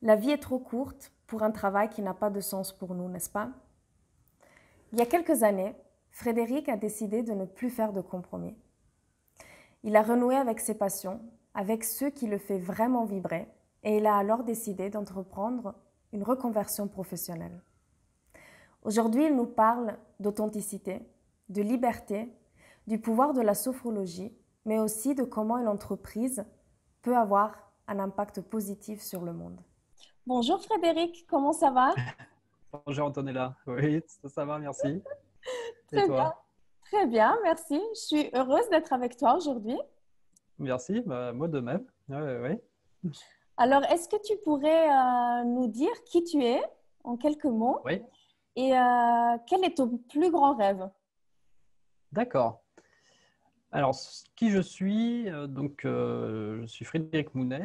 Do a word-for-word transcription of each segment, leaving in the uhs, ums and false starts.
La vie est trop courte pour un travail qui n'a pas de sens pour nous, n'est-ce pas? Il y a quelques années, Frédéric a décidé de ne plus faire de compromis. Il a renoué avec ses passions, avec ce qui le fait vraiment vibrer, et il a alors décidé d'entreprendre une reconversion professionnelle. Aujourd'hui, il nous parle d'authenticité, de liberté, du pouvoir de la sophrologie, mais aussi de comment une entreprise peut avoir un impact positif sur le monde. Bonjour Frédéric, comment ça va? Bonjour Antonella, oui, ça, ça va, merci. Et Très bien, toi? très bien, merci. Je suis heureuse d'être avec toi aujourd'hui. Merci, bah, moi de même. Ouais, ouais, ouais. Alors, est-ce que tu pourrais euh, nous dire qui tu es en quelques mots Oui, et euh, quel est ton plus grand rêve? d'accord. Alors, ce- qui je suis, euh, donc, euh, je suis Frédéric Mounet,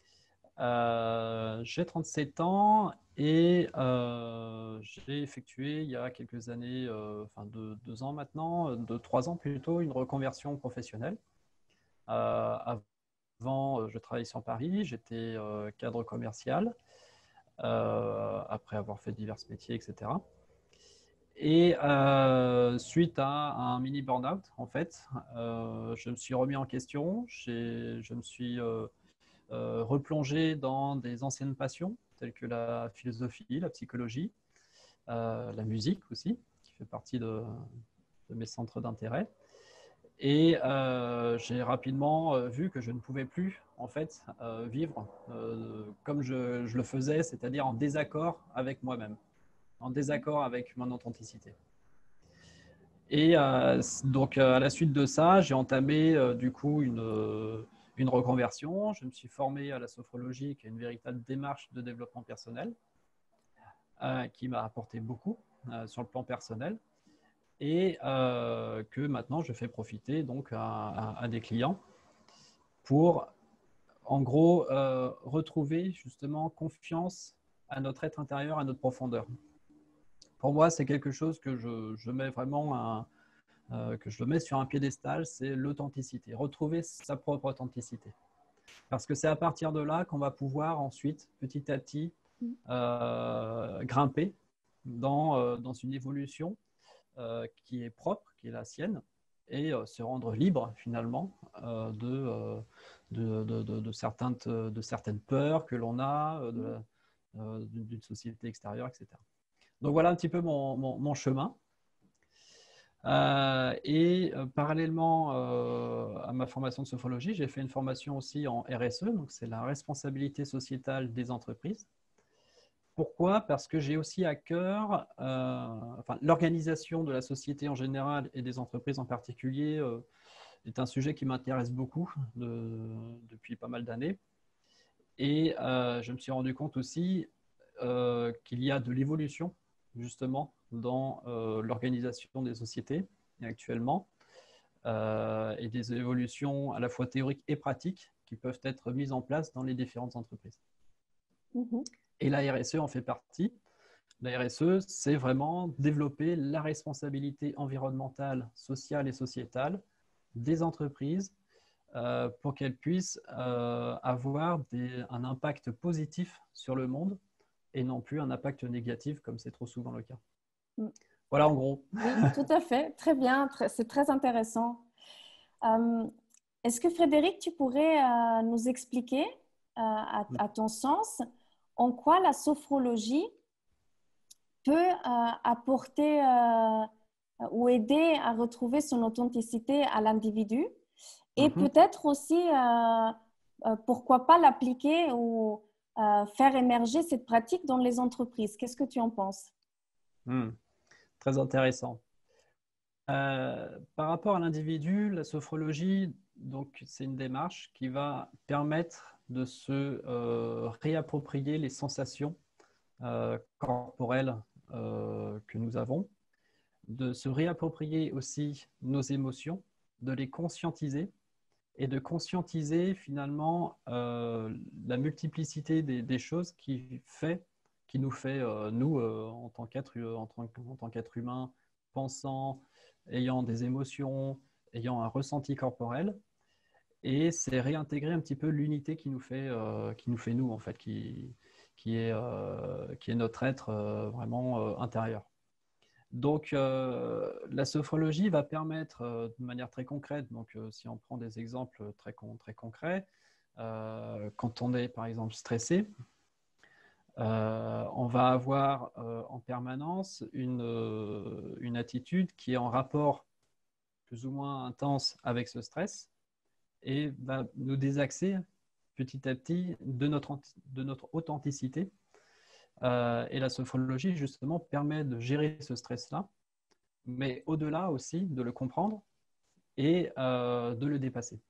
euh, j'ai trente-sept ans et euh, j'ai effectué il y a quelques années, euh, enfin deux, deux ans maintenant, euh, deux, trois ans plutôt, une reconversion professionnelle. Euh, Avant, euh, je travaillais sur Paris, j'étais euh, cadre commercial, euh, après avoir fait divers métiers, et cetera. Et euh, suite à un mini burn-out, en fait, euh, je me suis remis en question. J'ai- Je me suis euh, euh, replongé dans des anciennes passions, telles que la philosophie, la psychologie, euh, la musique aussi, qui fait partie de, de mes centres d'intérêt. Et euh, j'ai rapidement euh, vu que je ne pouvais plus, en fait, euh, vivre euh, comme je, je le faisais, c'est-à-dire en désaccord avec moi-même, en désaccord avec mon authenticité. Et euh, donc, euh, à la suite de ça, j'ai entamé euh, du coup une, euh, une reconversion. Je me suis formé à la sophrologie, qui est une véritable démarche de développement personnel, euh, qui m'a apporté beaucoup euh, sur le plan personnel et euh, que maintenant je fais profiter donc à, à, à des clients pour, en gros, euh, retrouver justement confiance à notre être intérieur, à notre profondeur. Pour moi, c'est quelque chose que je, je mets vraiment un, euh, que je le mets sur un piédestal, c'est l'authenticité, retrouver sa propre authenticité. Parce que c'est à partir de là qu'on va pouvoir ensuite, petit à petit, euh, grimper dans, euh, dans une évolution euh, qui est propre, qui est la sienne, et euh, se rendre libre finalement euh, de, euh, de, de, de, de, certaines, de certaines peurs que l'on a, euh, de, euh, d'une société extérieure, et cetera. Donc voilà un petit peu mon, mon, mon chemin. Euh, et euh, parallèlement euh, à ma formation de sophrologie, j'ai fait une formation aussi en R S E, donc c'est la responsabilité sociétale des entreprises. Pourquoi? Parce que j'ai aussi à cœur, euh, enfin, l'organisation de la société en général et des entreprises en particulier euh, est un sujet qui m'intéresse beaucoup de, depuis pas mal d'années. Et euh, je me suis rendu compte aussi euh, qu'il y a de l'évolution justement dans euh, l'organisation des sociétés actuellement euh, et des évolutions à la fois théoriques et pratiques qui peuvent être mises en place dans les différentes entreprises. Mhm. Et la R S E en fait partie. La R S E, c'est vraiment développer la responsabilité environnementale, sociale et sociétale des entreprises euh, pour qu'elles puissent euh, avoir des, un impact positif sur le monde et non plus un impact négatif comme c'est trop souvent le cas. Mm. Voilà en gros. Oui, tout à fait. Très bien, très- c'est très intéressant. Euh, Est-ce que Frédéric, tu pourrais euh, nous expliquer, euh, à, à ton sens, en quoi la sophrologie peut euh, apporter euh, ou aider à retrouver son authenticité à l'individu et Mhm. peut-être aussi, euh, euh, pourquoi pas l'appliquer ou euh, faire émerger cette pratique dans les entreprises. Qu'est-ce que tu en penses? Hmm. Très intéressant. Euh, par rapport à l'individu, la sophrologie, donc, c'est une démarche qui va permettre de se euh, réapproprier les sensations euh, corporelles euh, que nous avons, de se réapproprier aussi nos émotions, de les conscientiser et de conscientiser finalement euh, la multiplicité des, des choses qui fait, qui nous fait, euh, nous, euh, en tant qu'être, en tant, en tant qu'être humain, pensant, ayant des émotions, ayant un ressenti corporel. Et c'est réintégrer un petit peu l'unité qui nous fait, euh, qui nous fait nous, en fait, qui, qui est, euh, qui est notre être euh, vraiment euh, intérieur. Donc, euh, la sophrologie va permettre euh, de manière très concrète, donc euh, si on prend des exemples très, con très concrets, euh, quand on est par exemple stressé, euh, on va avoir euh, en permanence une, euh, une attitude qui est en rapport plus ou moins intense avec ce stress et va nous désaxer petit à petit de notre, de notre authenticité. Euh, et la sophrologie, justement, permet de gérer ce stress-là, mais au-delà aussi de le comprendre et euh, de le dépasser.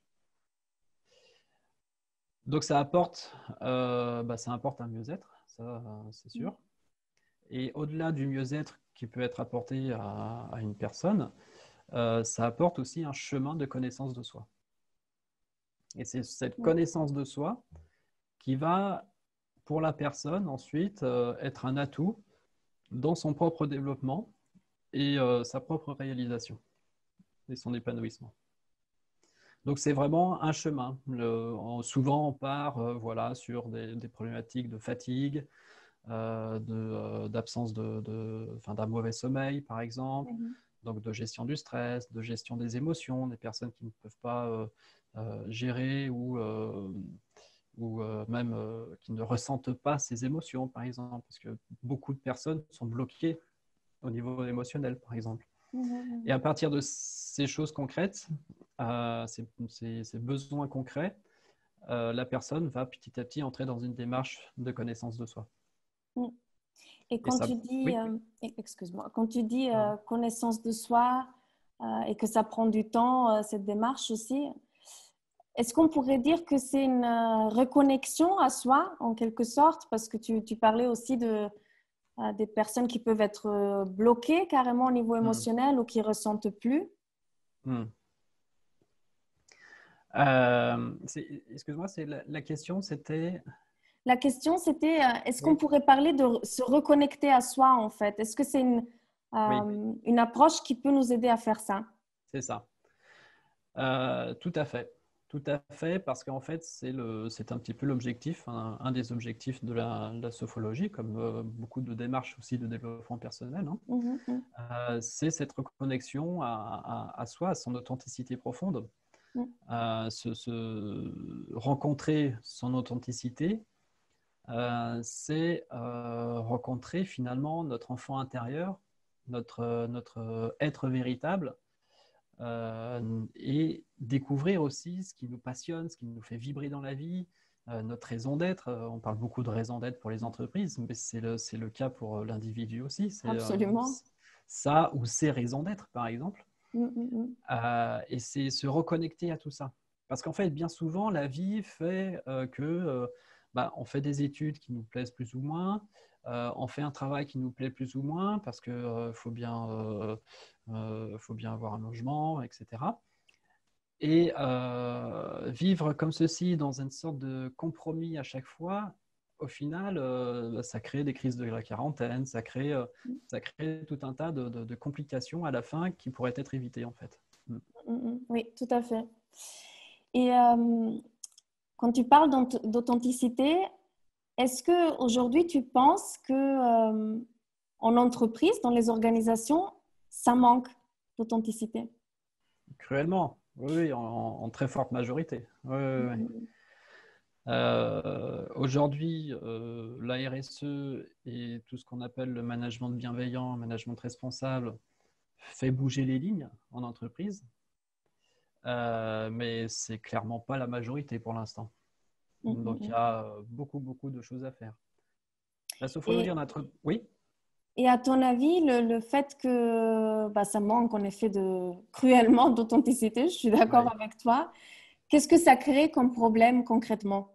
Donc, ça apporte, euh, bah, ça apporte un mieux-être, ça, c'est sûr. Et au-delà du mieux-être qui peut être apporté à, à une personne, euh, ça apporte aussi un chemin de connaissance de soi. Et c'est cette connaissance de soi qui va, pour la personne, ensuite, euh, être un atout dans son propre développement et euh, sa propre réalisation et son épanouissement. Donc, c'est vraiment un chemin. Le, on, souvent, on part euh, voilà, sur des, des problématiques de fatigue, euh, d'absence de, euh, de, de, enfin, d'un mauvais sommeil, par exemple, mm-hmm. donc de gestion du stress, de gestion des émotions, des personnes qui ne peuvent pas euh, euh, gérer ou, euh, ou euh, même euh, qui ne ressentent pas ces émotions, par exemple, parce que beaucoup de personnes sont bloquées au niveau émotionnel, par exemple. Mmh. Et à partir de ces choses concrètes, euh, ces, ces, ces besoins concrets, euh, la personne va petit à petit entrer dans une démarche de connaissance de soi. Et quand et ça... tu dis, oui. euh, excuse-moi, quand tu dis euh, connaissance de soi euh, et que ça prend du temps, euh, cette démarche aussi, est-ce qu'on pourrait dire que c'est une euh, reconnexion à soi en quelque sorte? Parce que tu, tu parlais aussi de euh, des personnes qui peuvent être euh, bloquées carrément au niveau émotionnel mmh. ou qui ne ressentent plus. Mmh. Euh, excuse-moi, c'est la, la question, c'était... La question, c'était, euh, est-ce qu'on oui. pourrait parler de se reconnecter à soi, en fait? Est-ce que c'est une, euh, oui. une approche qui peut nous aider à faire ça? C'est ça. Euh, tout à fait. Tout à fait, parce qu'en fait, c'est un petit peu l'objectif, un, un des objectifs de la, de la sophrologie, comme euh, beaucoup de démarches aussi de développement personnel. Hein. Mmh, mmh. euh, c'est cette reconnexion à, à, à soi, à son authenticité profonde. Mmh. Euh, se, se rencontrer son authenticité, euh, c'est euh, rencontrer finalement notre enfant intérieur, notre, notre être véritable, euh, et découvrir aussi ce qui nous passionne, ce qui nous fait vibrer dans la vie, euh, notre raison d'être. Euh, on parle beaucoup de raison d'être pour les entreprises, mais c'est le, c'est le cas pour l'individu aussi. Absolument. Euh, ça ou ses raisons d'être, par exemple. Mmh, mmh. Euh, et c'est se reconnecter à tout ça. Parce qu'en fait, bien souvent, la vie fait euh, que euh, bah, on fait des études qui nous plaisent plus ou moins, euh, on fait un travail qui nous plaît plus ou moins parce qu'il euh, faut, euh, euh, faut bien avoir un logement, et cetera. Et euh, vivre comme ceci dans une sorte de compromis à chaque fois, au final, euh, ça crée des crises de la quarantaine, ça crée, euh, ça crée tout un tas de, de, de complications à la fin qui pourraient être évitées en fait. Oui, tout à fait. Et euh, quand tu parles d'authenticité, est-ce qu'aujourd'hui tu penses que euh, en entreprise, dans les organisations, ça manque d'authenticité? Cruellement, oui, en, en très forte majorité. Oui, oui, oui. Mmh. Euh, Aujourd'hui, euh, la R S E et tout ce qu'on appelle le management bienveillant, management responsable, fait bouger les lignes en entreprise. Euh, mais c'est clairement pas la majorité pour l'instant. Mmh, Donc, il y a beaucoup, beaucoup de choses à faire. La sophrologie et, en entre... Oui. Et à ton avis, le, le fait que bah, ça manque en effet de, cruellement d'authenticité, je suis d'accord ouais. avec toi, qu'est-ce que ça crée comme problème concrètement?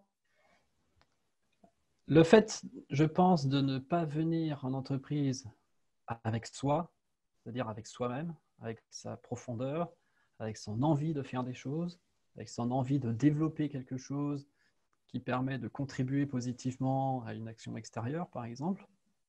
Le fait, je pense, de ne pas venir en entreprise avec soi, c'est-à-dire avec soi-même, avec sa profondeur, avec son envie de faire des choses, avec son envie de développer quelque chose qui permet de contribuer positivement à une action extérieure, par exemple,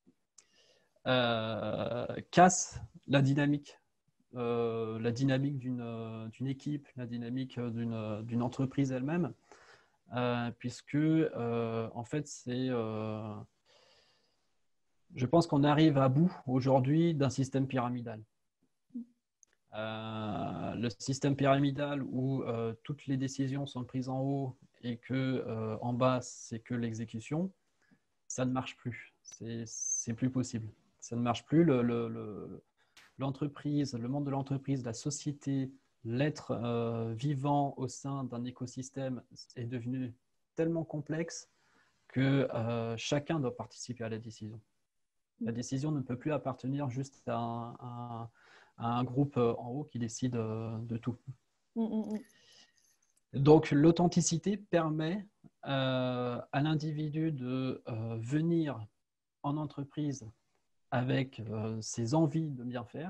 euh, casse la dynamique, euh, la dynamique d'une euh, d'une équipe, la dynamique d'une d'une entreprise elle-même, euh, puisque euh, en fait c'est euh, je pense qu'on arrive à bout aujourd'hui d'un système pyramidal. Euh, le système pyramidal où euh, toutes les décisions sont prises en haut et que euh, en bas, c'est que l'exécution, ça ne marche plus. C'est plus possible. Ça ne marche plus. Le, le, le, l'entreprise, le monde de l'entreprise, la société, l'être euh, vivant au sein d'un écosystème est devenu tellement complexe que euh, chacun doit participer à la décision. La décision ne peut plus appartenir juste à un, à un, à un groupe en haut qui décide euh, de tout. Mm, mm, Donc, l'authenticité permet euh, à l'individu de euh, venir en entreprise avec euh, ses envies de bien faire.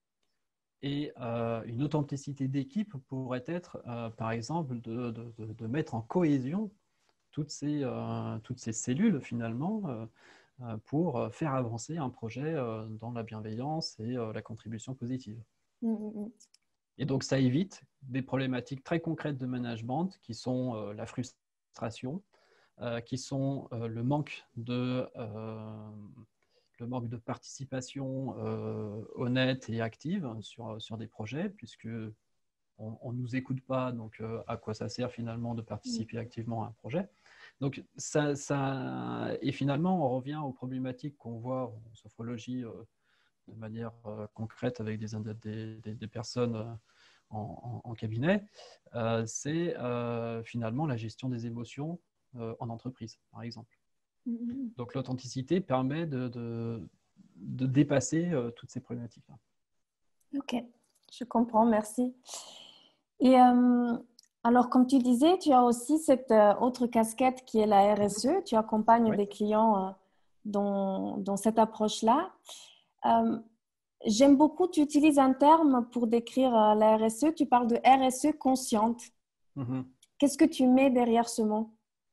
Et euh, une authenticité d'équipe pourrait être, euh, par exemple, de, de, de, mettre en cohésion toutes ces, euh, toutes ces cellules, finalement, euh, pour faire avancer un projet euh, dans la bienveillance et euh, la contribution positive. mm, mm. Et donc, ça évite des problématiques très concrètes de management qui sont euh, la frustration, euh, qui sont euh, le manque de... Euh, le manque de participation euh, honnête et active sur, sur des projets, puisque on ne nous écoute pas, donc euh, à quoi ça sert finalement de participer activement à un projet. Donc, ça, ça, et finalement, on revient aux problématiques qu'on voit en sophrologie euh, de manière euh, concrète avec des, des, des, des personnes euh, en, en, en, cabinet, euh, c'est euh, finalement la gestion des émotions euh, en entreprise, par exemple. Donc, l'authenticité permet de, de, de dépasser euh, toutes ces problématiques-là. Ok, je comprends, merci. Et euh, alors, comme tu disais, tu as aussi cette euh, autre casquette qui est la R S E. Tu accompagnes Ouais. des clients euh, dans, dans cette approche-là. Euh, J'aime beaucoup, tu utilises un terme pour décrire euh, la R S E. Tu parles de R S E consciente. Mm-hmm. Qu'est-ce que tu mets derrière ce mot?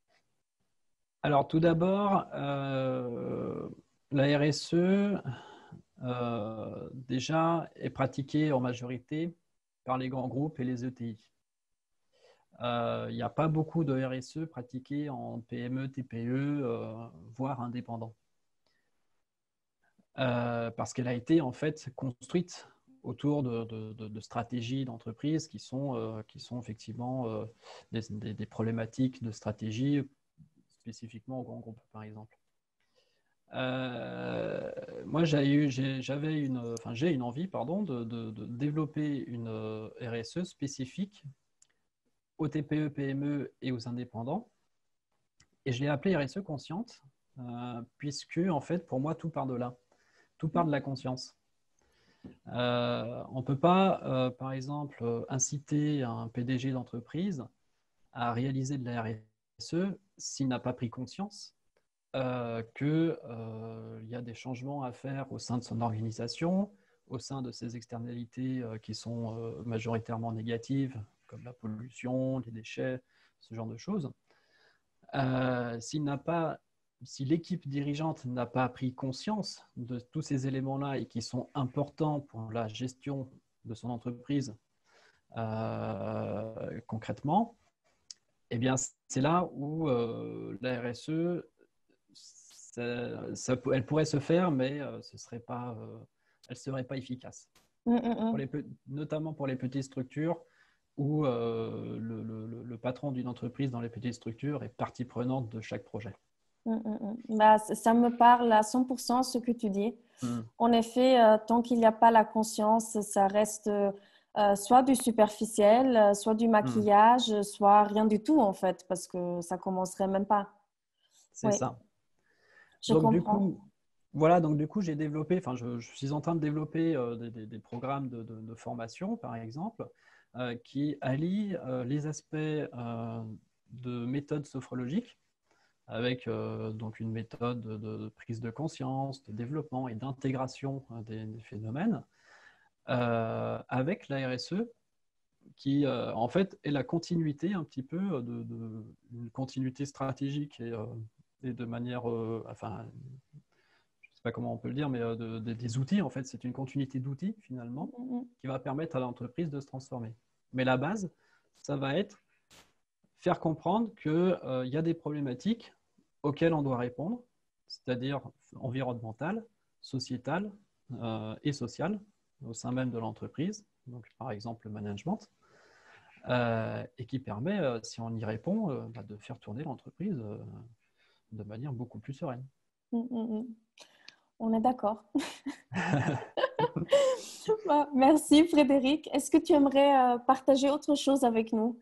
Alors, tout d'abord, euh, la R S E, euh, déjà, est pratiquée en majorité par les grands groupes et les E T I. Il euh, n'y a pas beaucoup de R S E pratiquée en P M E, T P E, euh, voire indépendant. Euh, parce qu'elle a été en fait construite autour de, de, de, de stratégies d'entreprise qui sont, euh, qui sont effectivement euh, des, des, des problématiques de stratégie spécifiquement au grand groupe, par exemple. Euh, moi, j'avais une, enfin, j'ai une envie, pardon, de, de, de développer une R S E spécifique aux T P E, P M E et aux indépendants. Et je l'ai appelée R S E consciente, euh, puisque, en fait, pour moi, tout part de là. Tout part de la conscience. Euh, on ne peut pas, euh, par exemple, inciter un P D G d'entreprise à réaliser de la R S E s'il n'a pas pris conscience euh, qu'il euh, y a des changements à faire au sein de son organisation, au sein de ses externalités euh, qui sont euh, majoritairement négatives, comme la pollution, les déchets, ce genre de choses. Euh, s'il n'a pas, si l'équipe dirigeante n'a pas pris conscience de tous ces éléments-là et qui sont importants pour la gestion de son entreprise euh, concrètement, eh bien, c'est là où euh, la R S E, ça, ça, elle pourrait se faire, mais euh, ce serait pas, euh, elle ne serait pas efficace. Mm, mm, Pour les, notamment pour les petites structures où euh, le, le, le patron d'une entreprise dans les petites structures est partie prenante de chaque projet. mm, mm. Bah, ça me parle à cent pour cent ce que tu dis. Mm. En effet, euh, tant qu'il n'y a pas la conscience, ça reste euh, soit du superficiel, euh, soit du maquillage, mm. soit rien du tout en fait, parce que ça commencerait même pas. C'est oui. ça. Je donc comprends. du coup, voilà, donc du coup, j'ai développé, enfin, je, je suis en train de développer euh, des, des, des programmes de, de, de formation, par exemple, euh, qui allient euh, les aspects euh, de méthode sophrologique avec euh, donc une méthode de, de prise de conscience, de développement et d'intégration hein, des, des phénomènes, euh, avec la R S E, qui euh, en fait est la continuité un petit peu de, de une continuité stratégique et, euh, et de manière, euh, enfin, je ne sais pas comment on peut le dire, mais euh, de, de, des outils en fait, c'est une continuité d'outils finalement mm-hmm. qui va permettre à l'entreprise de se transformer. Mais la base, ça va être faire comprendre qu'il euh, y a des problématiques auxquelles on doit répondre. c'est-à-dire environnementale, sociétale euh, et sociale au sein même de l'entreprise, donc par exemple le management, euh, et qui permet, euh, si on y répond, euh, bah, de faire tourner l'entreprise euh, de manière beaucoup plus sereine. Mm, mm, mm. On est d'accord. Bah, merci Frédéric. Est-ce que tu aimerais euh, partager autre chose avec nous?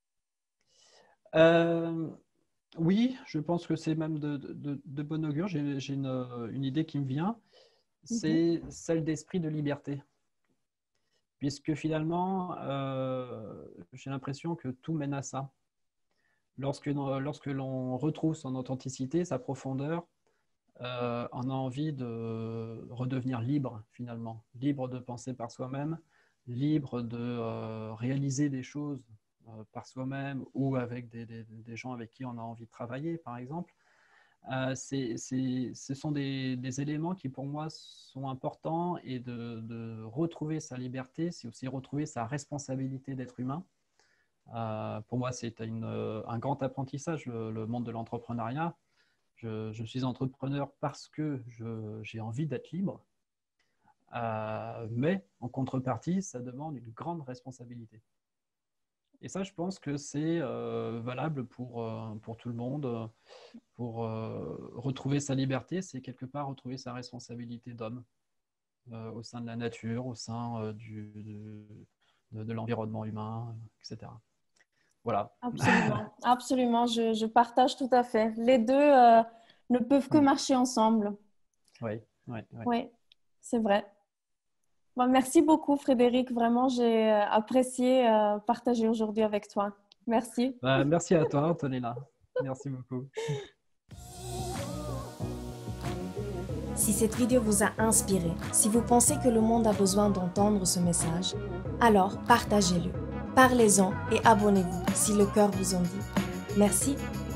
Euh, oui, je pense que c'est même de, de, de bon augure. J'ai, j'ai une, une idée qui me vient, c'est Mhm. celle d'esprit de liberté. Puisque finalement, euh, j'ai l'impression que tout mène à ça. Lorsque, lorsque l'on retrouve son authenticité, sa profondeur, euh, on a envie de redevenir libre finalement, libre de penser par soi-même, libre de euh, réaliser des choses euh, par soi-même ou avec des, des, des gens avec qui on a envie de travailler, par exemple. Euh, c'est, c'est, ce sont des, des éléments qui pour moi sont importants, et de, de retrouver sa liberté, c'est aussi retrouver sa responsabilité d'être humain. Euh, pour moi, c'est une, un grand apprentissage, le, le monde de l'entrepreneuriat. Je, je suis entrepreneur parce que je, j'ai envie d'être libre, euh, mais en contrepartie, ça demande une grande responsabilité. Et ça, je pense que c'est euh, valable pour, euh, pour tout le monde. Pour euh, retrouver sa liberté, c'est quelque part retrouver sa responsabilité d'homme euh, au sein de la nature, au sein euh, du, de, de l'environnement humain, et cetera. Voilà. Absolument, absolument, je, je partage tout à fait. Les deux euh, ne peuvent que marcher ensemble. Oui, oui, oui. Oui, c'est vrai. Bon, merci beaucoup Frédéric, vraiment j'ai euh, apprécié euh, partager aujourd'hui avec toi. Merci. Bah, merci à toi, Antonella. Merci beaucoup. Si cette vidéo vous a inspiré, si vous pensez que le monde a besoin d'entendre ce message, alors partagez-le, parlez-en et abonnez-vous si le cœur vous en dit. Merci.